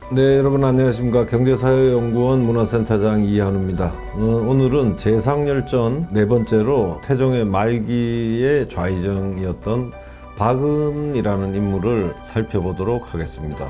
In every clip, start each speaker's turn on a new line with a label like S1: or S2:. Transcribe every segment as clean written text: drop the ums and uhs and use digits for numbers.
S1: 네, 여러분 안녕하십니까. 경제사회연구원 문화센터장 이한우입니다. 오늘은 제상열전 네 번째로 태종의 말기의 좌의정이었던 박은이라는 인물을 살펴보도록 하겠습니다.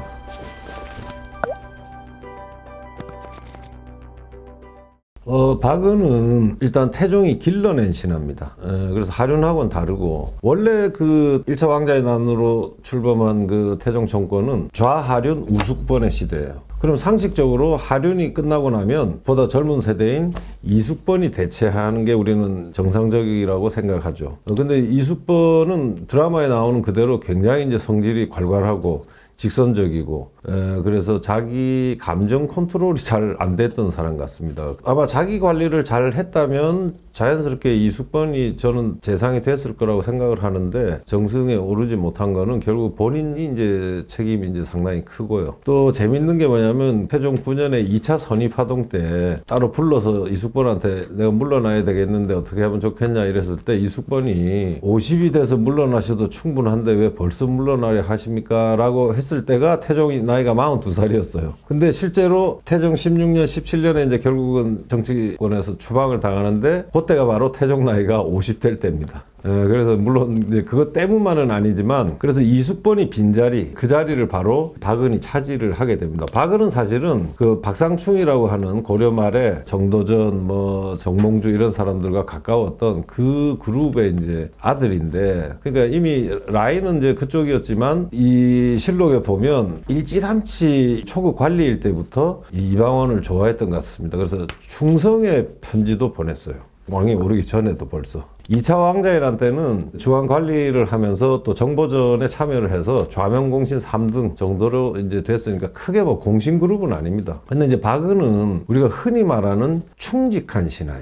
S1: 박은은 일단 태종이 길러낸 신하입니다. 그래서 하륜하고는 다르고, 원래 그 1차 왕자의 난으로 출범한 그 태종 정권은 좌하륜 우숙번의 시대예요. 그럼 상식적으로 하륜이 끝나고 나면 보다 젊은 세대인 이숙번이 대체하는 게 우리는 정상적이라고 생각하죠. 근데 이숙번은 드라마에 나오는 그대로 굉장히 이제 성질이 괄괄하고 직선적이고, 그래서 자기 감정 컨트롤이 잘 안 됐던 사람 같습니다. 아마 자기 관리를 잘 했다면 자연스럽게 이숙번이 저는 재상이 됐을 거라고 생각을 하는데, 정승에 오르지 못한 거는 결국 본인이 이제 책임이 이제 상당히 크고요. 또 재밌는 게 뭐냐면 태종 9년에 2차 선입하동 때 따로 불러서 이숙번한테 내가 물러나야 되겠는데 어떻게 하면 좋겠냐 이랬을 때 이숙번이 50이 돼서 물러나셔도 충분한데 왜 벌써 물러나려 하십니까? 라고 했을 때가 태종이 나이가 42살이었어요. 근데 실제로 태종 16년, 17년에 이제 결국은 정치권에서 추방을 당하는데 그때가 바로 태종 나이가 50될 때입니다. 그래서 물론 이제 그것 때문만은 아니지만, 그래서 이숙번이 빈자리, 그 자리를 바로 박은이 차지를 하게 됩니다. 박은은 사실은 그 박상충이라고 하는 고려 말에 정도전, 정몽주 이런 사람들과 가까웠던 그 그룹의 이제 아들인데, 그러니까 이미 라인은 이제 그쪽이었지만 이 실록에 보면 일찌감치 초급 관리일 때부터 이방원을 좋아했던 것 같습니다. 그래서 충성의 편지도 보냈어요. 왕이 오르기 전에도 벌써. 2차 왕자이란 때는 중앙 관리를 하면서 또 정보전에 참여를 해서 좌명공신 3등 정도로 이제 됐으니까 크게 공신 그룹은 아닙니다. 근데 이제 박은은 우리가 흔히 말하는 충직한 신하예요.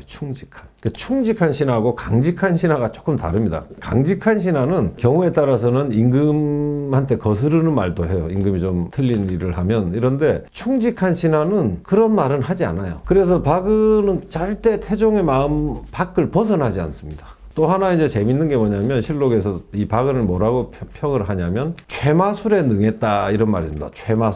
S1: 충직한 신하고 강직한 신하가 조금 다릅니다. 강직한 신하는 경우에 따라서는 임금한테 거스르는 말도 해요. 임금이 좀 틀린 일을 하면. 이런데 충직한 신하는 그런 말은 하지 않아요. 그래서 박은은 절대 태종의 마음 밖을 벗어나지 않습니다. 또 하나 이제 재밌는 게 뭐냐면 실록에서 이 박은을 뭐라고 평을 하냐면 최마술에 능했다 이런 말입니다.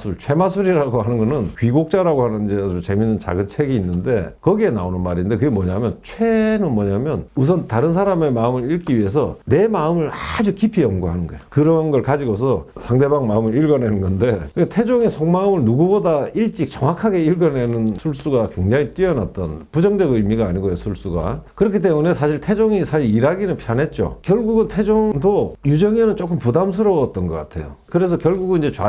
S1: 최마술이라고 하는 거는 귀곡자라고 하는 이제 아주 재밌는 작은 책이 있는데 거기에 나오는 말인데, 그게 뭐냐면 최는 뭐냐면 우선 다른 사람의 마음을 읽기 위해서 내 마음을 아주 깊이 연구하는 거예요. 그런 걸 가지고서 상대방 마음을 읽어내는 건데, 태종의 속마음을 누구보다 일찍 정확하게 읽어내는 술수가 굉장히 뛰어났던, 부정적 의미가 아니고요, 술수가. 그렇기 때문에 사실 태종이 일하기는 편했죠. 결국은 태종도 유정에는 조금 부담스러웠던 것 같아요. 그래서 결국은 이제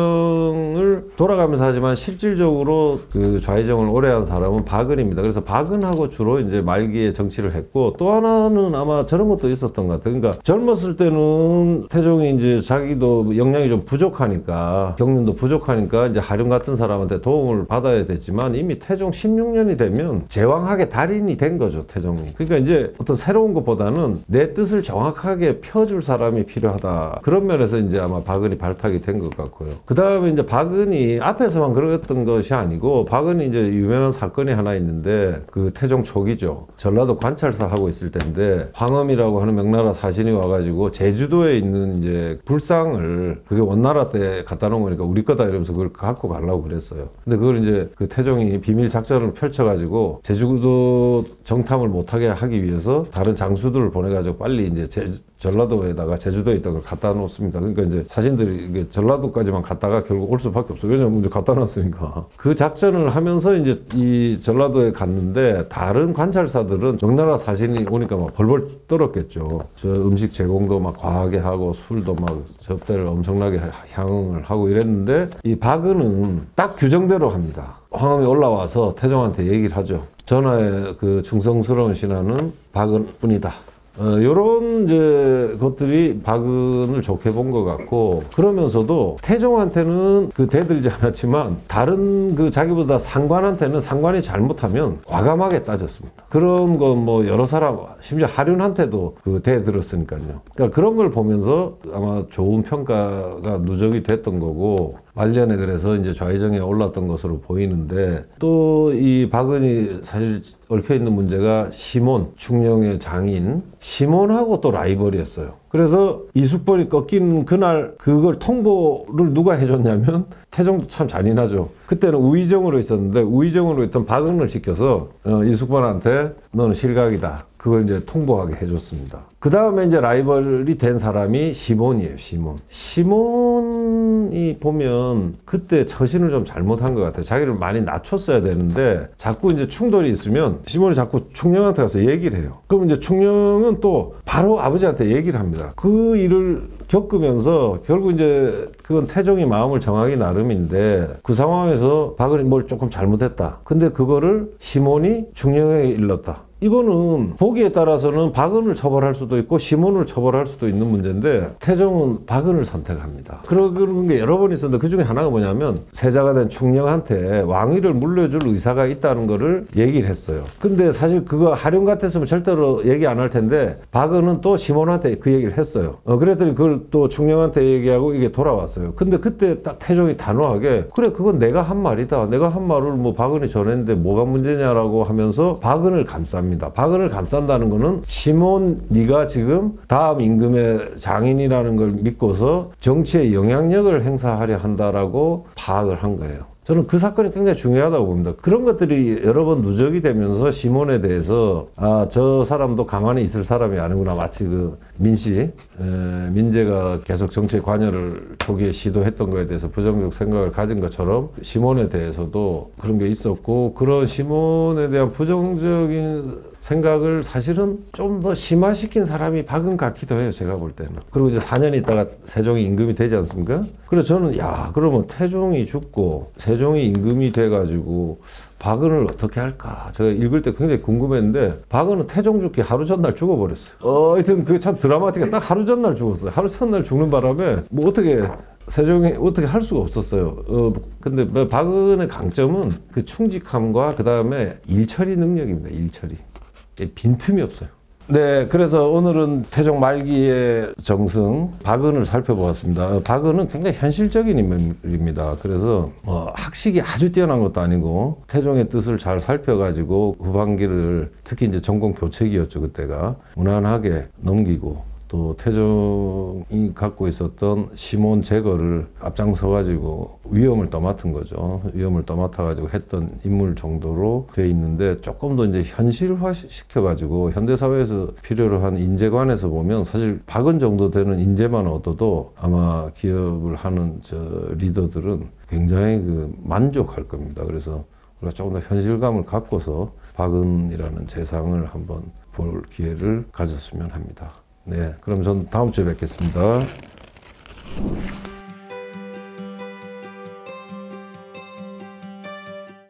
S1: 좌의정을 돌아가면서 하지만 실질적으로 그 좌의정을 오래 한 사람은 박은입니다. 그래서 박은하고 주로 이제 말기에 정치를 했고, 또 하나는 아마 저런 것도 있었던 것 같아요. 그러니까 젊었을 때는 태종이 이제 자기도 역량이 좀 부족하니까, 경륜도 부족하니까 이제 하륜 같은 사람한테 도움을 받아야 됐지만, 이미 태종 16년이 되면 제왕학의 달인이 된 거죠, 태종이. 그러니까 이제 어떤 새로운 것보다는 내 뜻을 정확하게 펴줄 사람이 필요하다. 그런 면에서 이제 아마 박은이 발탁이 된 것 같고요. 그 다음에 이제 박은이 앞에서만 그랬던 것이 아니고, 박은이 이제 유명한 사건이 하나 있는데, 그 태종 초기죠. 전라도 관찰사 하고 있을 때인데, 황엄이라고 하는 명나라 사신이 와가지고 제주도에 있는 이제 불상을, 그게 원나라 때 갖다 놓은 거니까 우리 거다 이러면서 그걸 갖고 가려고 그랬어요. 근데 그걸 이제 그 태종이 비밀 작전을 펼쳐가지고 제주도 정탐을 못하게 하기 위해서 다른 장수들을 보내가지고 빨리 이제 전라도에다가 제주도에 있던 걸 갖다 놓습니다. 그러니까 이제 사신들이 이게 전라도까지만 갔다가 결국 올 수밖에 없어요. 왜냐면 이제 갖다 놨으니까. 그 작전을 하면서 이제 이 전라도에 갔는데, 다른 관찰사들은 명나라 사신이 오니까 막 벌벌 떨었겠죠. 저 음식 제공도 막 과하게 하고 술도 막 접대를 엄청나게 향응을 하고 이랬는데, 이 박은은 딱 규정대로 합니다. 황엄이 올라와서 태종한테 얘기를 하죠. 전하의 그 충성스러운 신하는 박은뿐이다. 요런 이제 것들이 박은을 좋게 본 것 같고, 그러면서도 태종한테는 그 대들지 않았지만 다른 그 자기보다 상관한테는 상관이 잘못하면 과감하게 따졌습니다. 그런 거 여러 사람, 심지어 하륜한테도 그 대들었으니까요. 그러니까 그런 걸 보면서 아마 좋은 평가가 누적이 됐던 거고, 말년에 그래서 이제 좌의정에 올랐던 것으로 보이는데, 또 이 박은이 사실 얽혀있는 문제가 시몬, 충령의 장인 시몬하고 또 라이벌이었어요. 그래서 이숙번이 꺾인 그날 그걸 통보를 누가 해줬냐면 태종도 참 잔인하죠. 그때는 우의정으로 있었는데 우의정으로 있던 박은을 시켜서 이숙번한테 너는 실각이다. 그걸 이제 통보하게 해줬습니다. 그 다음에 이제 라이벌이 된 사람이 시몬이에요. 시몬이 보면 그때 처신을 좀 잘못한 것 같아요. 자기를 많이 낮췄어야 되는데 자꾸 이제 충돌이 있으면 시몬이 자꾸 충령한테 가서 얘기를 해요. 그럼 이제 충령은 또 바로 아버지한테 얘기를 합니다. 그 일을 겪으면서 결국 이제 그건 태종이 마음을 정하기 나름인데 그 상황에서 박은이 뭘 조금 잘못했다. 근데 그거를 시몬이 충령에게 일렀다. 이거는 보기에 따라서는 박은을 처벌할 수도 있고 시몬을 처벌할 수도 있는 문제인데 태종은 박은을 선택합니다. 그런 게 여러 번 있었는데 그 중에 하나가 뭐냐면 세자가 된 충령한테 왕위를 물려줄 의사가 있다는 거를 얘기를 했어요. 근데 사실 그거 하륜 같았으면 절대로 얘기 안 할 텐데 박은은 또 시몬한테 그 얘기를 했어요. 그랬더니 그걸 또 충령한테 얘기하고 이게 돌아왔어요. 근데 그때 딱 태종이 단호하게 그래 그건 내가 한 말이다. 내가 한 말을 뭐 박은이 전했는데 뭐가 문제냐라고 하면서 박은을 감쌉니다. 박은을 감싼다는 거는 시몬 네가 지금 다음 임금의 장인이라는 걸 믿고서 정치에 영향력을 행사하려 한다라고 파악을 한 거예요. 저는 그 사건이 굉장히 중요하다고 봅니다. 그런 것들이 여러 번 누적이 되면서 시몬에 대해서 저 사람도 가만히 있을 사람이 아니구나. 마치 그 민제가 계속 정치에 관여를 초기에 시도했던 거에 대해서 부정적 생각을 가진 것처럼 시몬에 대해서도 그런 게 있었고 그런 시몬에 대한 부정적인 생각을 사실은 좀 더 심화시킨 사람이 박은 같기도 해요. 제가 볼 때는. 그리고 이제 4년 있다가 세종이 임금이 되지 않습니까? 그래서 저는 그러면 태종이 죽고 세종이 임금이 돼가지고 박은을 어떻게 할까? 제가 읽을 때 굉장히 궁금했는데 박은은 태종 죽기 하루 전날 죽어버렸어요. 하여튼 그게 참 드라마틱해. 딱 하루 전날 죽었어요. 하루 전날 죽는 바람에 뭐 세종이 어떻게 할 수가 없었어요. 근데 박은의 강점은 그 충직함과 그 다음에 일처리 능력입니다. 일처리. 빈틈이 없어요. 네, 그래서 오늘은 태종 말기의 정승 박은을 살펴보았습니다. 박은은 굉장히 현실적인 인물입니다. 그래서 학식이 아주 뛰어난 것도 아니고 태종의 뜻을 잘 살펴가지고 후반기를 특히 이제 정권 교체기였죠. 그때가 무난하게 넘기고 또 태종이 갖고 있었던 시몬 제거를 앞장서가지고 위험을 떠맡은 거죠. 위험을 떠맡아가지고 했던 인물 정도로 돼 있는데 조금 더 이제 현실화 시켜가지고 현대사회에서 필요로 한 인재관에서 보면 사실 박은 정도 되는 인재만 얻어도 아마 기업을 하는 리더들은 굉장히 만족할 겁니다. 그래서 우리가 조금 더 현실감을 갖고서 박은이라는 재상을 한번 볼 기회를 가졌으면 합니다. 네, 그럼 전 다음 주에 뵙겠습니다.